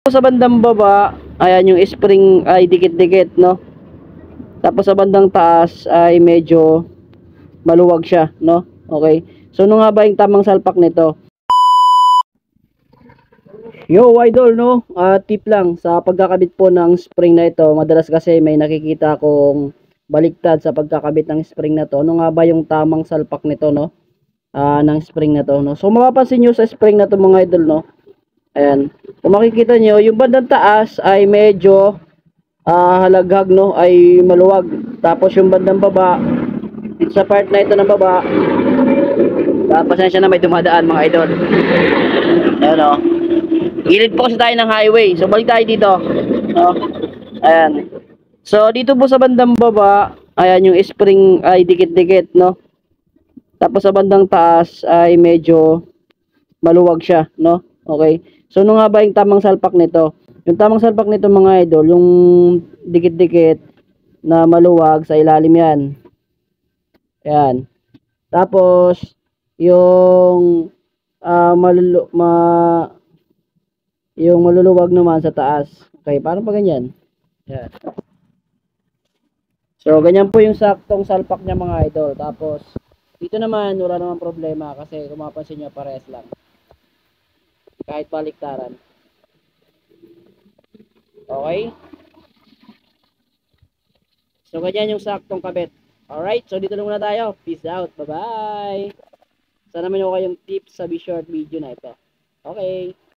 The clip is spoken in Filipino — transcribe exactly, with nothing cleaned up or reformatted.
Sa bandang baba, ayan yung spring ay dikit-dikit, no? Tapos sa bandang taas ay medyo maluwag siya, no? Okay. So ano nga ba yung tamang salpak nito? Yo, idol, no? Uh, tip lang sa pagkakabit po ng spring na ito. Madalas kasi may nakikita akong baliktad sa pagkakabit ng spring na to. Ano nga ba yung tamang salpak nito, no? Uh, ng spring na to, no? So mapapansin nyo sa spring na to, mga idol, no? Ayan. Kung makikita nyo, yung bandang taas ay medyo uh, halaghag, no? Ay maluwag. Tapos yung bandang baba, dito sa part na ito ng baba, uh, pasensya na may dumadaan, mga idol. Ayan, no? Gilid po kasi tayo ng highway. So balik tayo dito, no? Ayan. So dito po sa bandang baba, ayan yung spring ay dikit-dikit, no? Tapos sa bandang taas ay medyo maluwag siya, no? Okay. So ano nga ba yung tamang salpak nito? Yung tamang salpak nito, mga idol, yung dikit-dikit na maluwag sa ilalim yan. Ayan. Tapos yung uh, malulu ma yung maluluwag naman sa taas. Okay, parang pa ganyan. Yan. So, ganyan po yung saktong salpak niya, mga idol. Tapos, dito naman, wala namang problema kasi kung mapapansin nyo, parehas lang. Kahit baliktaran. Okay? So, ganyan yung saktong kabit. Alright, so dito na muna tayo. Peace out. Bye-bye. Sana naman yung kayong tips sa short video na ito. Okay.